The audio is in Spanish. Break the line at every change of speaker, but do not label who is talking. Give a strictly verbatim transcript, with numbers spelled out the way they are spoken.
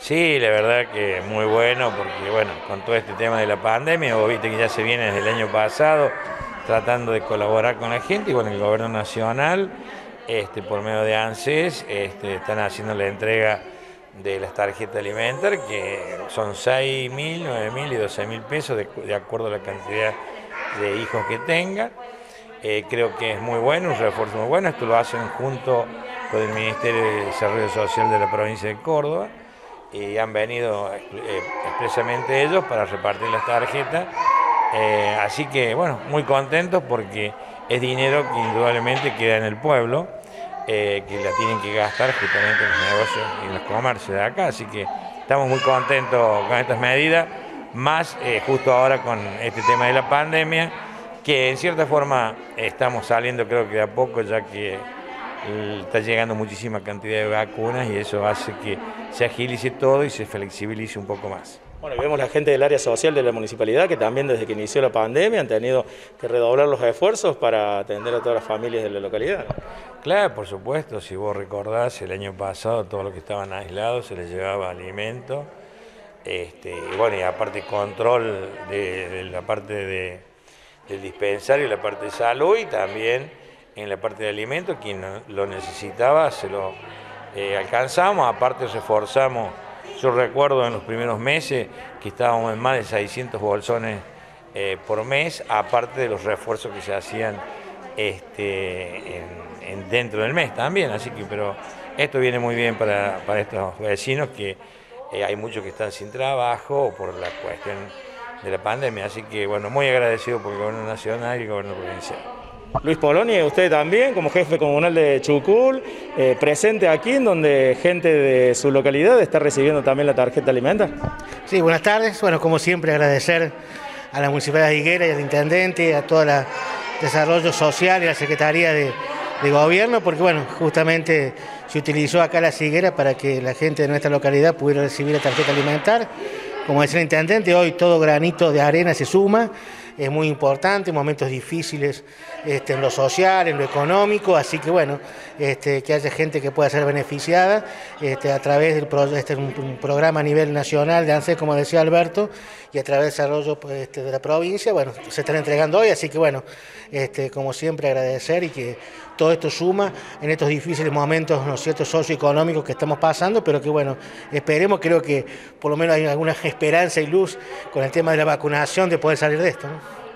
Sí, la verdad que muy bueno, porque bueno, con todo este tema de la pandemia, vos viste que ya se viene desde el año pasado tratando de colaborar con la gente y con el gobierno nacional, este, por medio de ANSES, este, están haciendo la entrega de las tarjetas alimentarias, que son seis mil, nueve mil y doce mil pesos de, de acuerdo a la cantidad de hijos que tenga. Eh, creo que es muy bueno, un refuerzo muy bueno. Esto lo hacen junto con el Ministerio de Desarrollo Social de la provincia de Córdoba y han venido eh, expresamente ellos para repartir las tarjetas. Eh, así que, bueno, muy contentos porque es dinero que indudablemente queda en el pueblo, eh, que la tienen que gastar justamente en los negocios y en los comercios de acá. Así que estamos muy contentos con estas medidas, más eh, justo ahora con este tema de la pandemia, que en cierta forma estamos saliendo, creo que de a poco, ya que está llegando muchísima cantidad de vacunas y eso hace que se agilice todo y se flexibilice un poco más.
Bueno, vemos la gente del área social de la municipalidad que también desde que inició la pandemia han tenido que redoblar los esfuerzos para atender a todas las familias de la localidad.
Claro, por supuesto, si vos recordás, el año pasado todos los que estaban aislados se les llevaba alimento, este, y bueno, y aparte control de, de la parte de, del dispensario y la parte de salud, y también en la parte de alimentos, quien lo necesitaba se lo eh, alcanzamos, aparte reforzamos. Yo recuerdo en los primeros meses que estábamos en más de seiscientos bolsones eh, por mes, aparte de los refuerzos que se hacían este, en, en dentro del mes también. Así que, pero esto viene muy bien para, para estos vecinos, que eh, hay muchos que están sin trabajo por la cuestión de la pandemia. Así que, bueno, muy agradecido por el gobierno nacional y el gobierno provincial.
Luis Poloni, usted también como jefe comunal de Chucul, eh, presente aquí en donde gente de su localidad está recibiendo también la tarjeta alimentaria.
Sí, buenas tardes. Bueno, como siempre agradecer a la Municipalidad de Higuera y al Intendente, a todo el Desarrollo Social y a la Secretaría de, de Gobierno, porque bueno, justamente se utilizó acá la Higuera para que la gente de nuestra localidad pudiera recibir la tarjeta alimentaria. Como decía el Intendente, hoy todo granito de arena se suma. Es muy importante, momentos difíciles este, en lo social, en lo económico, así que bueno, este, que haya gente que pueda ser beneficiada este, a través del pro, este, un, un programa a nivel nacional de ANSES, como decía Alberto, y a través del desarrollo pues, este, de la provincia, bueno, se están entregando hoy, así que bueno, este, como siempre agradecer y que todo esto suma en estos difíciles momentos, ¿no es cierto?, socioeconómicos que estamos pasando, pero que bueno, esperemos, creo que por lo menos hay alguna esperanza y luz con el tema de la vacunación de poder salir de esto, ¿no?